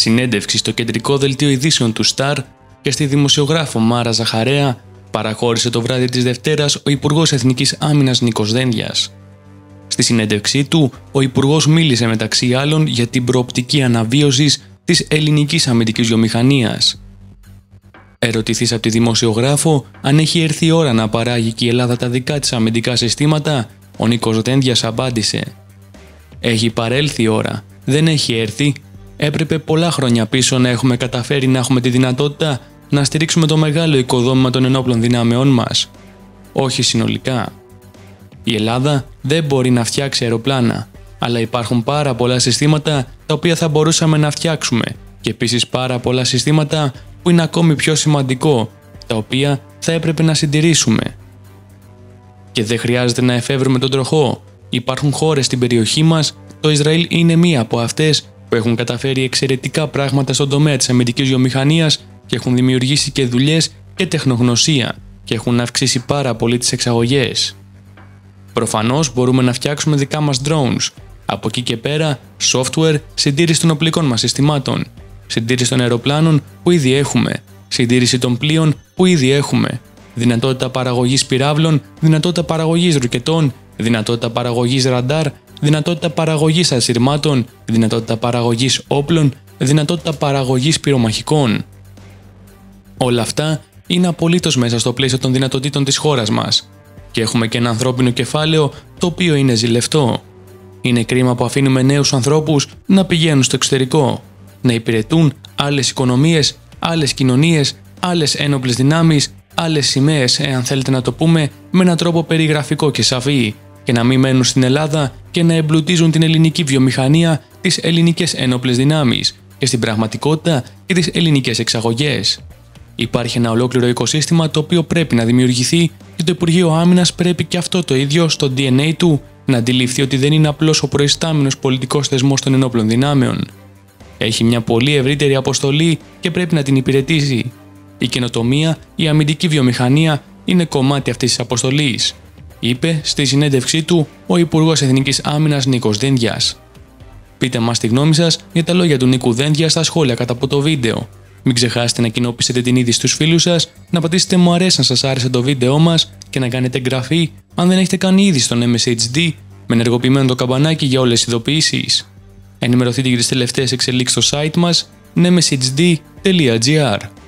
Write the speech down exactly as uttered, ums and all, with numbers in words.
συνέντευξη στο κεντρικό δελτίο ειδήσεων του Σταρ και στη δημοσιογράφο Μάρα Ζαχαρέα παραχώρησε το βράδυ της Δευτέρας ο Υπουργός Εθνικής Άμυνας Νίκος Δένδιας. Στη συνέντευξή του, ο Υπουργός μίλησε μεταξύ άλλων για την προοπτική αναβίωσης της ελληνικής αμυντικής βιομηχανίας. Ερωτηθής από τη δημοσιογράφο αν έχει έρθει η ώρα να παράγει και η Ελλάδα τα δικά της αμυντικά συστήματα, ο Νίκος Δένδιας απάντησε: «Έχει παρέλθει η ώρα, δεν έχει έρθει. Έπρεπε πολλά χρόνια πίσω να έχουμε καταφέρει να έχουμε τη δυνατότητα να στηρίξουμε το μεγάλο οικοδόμημα των ενόπλων δυνάμεών μας. Όχι συνολικά. Η Ελλάδα δεν μπορεί να φτιάξει αεροπλάνα, αλλά υπάρχουν πάρα πολλά συστήματα τα οποία θα μπορούσαμε να φτιάξουμε και επίσης πάρα πολλά συστήματα που είναι ακόμη πιο σημαντικό, τα οποία θα έπρεπε να συντηρήσουμε. Και δεν χρειάζεται να εφεύρουμε τον τροχό. Υπάρχουν χώρες στην περιοχή μας, το Ισραήλ είναι μία από αυτές που έχουν καταφέρει εξαιρετικά πράγματα στον τομέα της αμυντικής βιομηχανίας και έχουν δημιουργήσει και δουλειές και τεχνογνωσία και έχουν αυξήσει πάρα πολύ τις εξαγωγές. Προφανώς μπορούμε να φτιάξουμε δικά μας drones. Από εκεί και πέρα, software, συντήρηση των οπλικών μας συστημάτων, συντήρηση των αεροπλάνων που ήδη έχουμε, συντήρηση των πλοίων που ήδη έχουμε, δυνατότητα παραγωγής πυράβλων, δυνατότητα παραγωγής ρουκετών, δυνατότητα παραγωγής ραντάρ, δυνατότητα παραγωγής ασυρμάτων, δυνατότητα παραγωγής όπλων, δυνατότητα παραγωγής πυρομαχικών. Όλα αυτά είναι απολύτως μέσα στο πλαίσιο των δυνατοτήτων της χώρας μας. Και έχουμε και ένα ανθρώπινο κεφάλαιο το οποίο είναι ζηλευτό. Είναι κρίμα που αφήνουμε νέους ανθρώπους να πηγαίνουν στο εξωτερικό, να υπηρετούν άλλες οικονομίες, άλλες κοινωνίες, άλλες ένοπλες δυνάμεις, άλλες σημαίες, εάν θέλετε να το πούμε με έναν τρόπο περιγραφικό και σαφή, και να μην μένουν στην Ελλάδα και να εμπλουτίζουν την ελληνική βιομηχανία, τις ελληνικές ένοπλες δυνάμεις και στην πραγματικότητα και τις ελληνικές εξαγωγές. Υπάρχει ένα ολόκληρο οικοσύστημα το οποίο πρέπει να δημιουργηθεί και το Υπουργείο Άμυνας πρέπει και αυτό το ίδιο στο ντι εν έι του να αντιληφθεί ότι δεν είναι απλώς ο προϊστάμενος πολιτικός θεσμός των ενόπλων δυνάμεων. Έχει μια πολύ ευρύτερη αποστολή και πρέπει να την υπηρετήσει. Η καινοτομία, η αμυντική βιομηχανία είναι κομμάτι αυτής της αποστολής, είπε στη συνέντευξή του ο Υπουργός Εθνικής Άμυνας Νίκος Δένδιας. Πείτε μας τη γνώμη σας για τα λόγια του Νίκου Δένδια στα σχόλια κάτω από το βίντεο. Μην ξεχάσετε να κοινοποιήσετε την είδηση στους φίλους σας, να πατήσετε μου αρέσει αν σας άρεσε το βίντεό μας και να κάνετε εγγραφή αν δεν έχετε κάνει ήδη στον εμ ες έιτς ντι με ενεργοποιημένο το καμπανάκι για όλες τις ειδοποιήσεις. Ενημερωθείτε για τις τελευταίες εξελίξεις στο site μας νέμεσιτς ντι τελεία τζι άρ.